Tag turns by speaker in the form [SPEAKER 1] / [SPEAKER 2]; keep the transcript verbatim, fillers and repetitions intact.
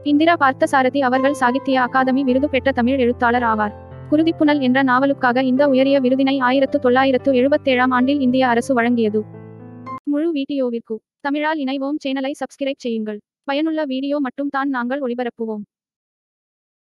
[SPEAKER 1] இந்திரா பார்த்தசாரதி அவர்கள் சாகித்ய அகாதமி விருது பெற்ற தமிழ் எழுத்தாளர் ஆவார். குருதிப்புனல் என்ற நாவலுக்காக இந்த உயரிய விருதினை ஆயிரத்து தொள்ளாயிரத்து எழுபத்தேழாம் ஆண்டில் இந்திய அரசு வழங்கியது. முழு வீடியோவிற்கு தமிழால் இணைவோம் சேனலை சப்ஸ்கிரைப் செய்யுங்கள். பயனுள்ள வீடியோ மட்டும் தான் நாங்கள் ஒளிபரப்புவோம்.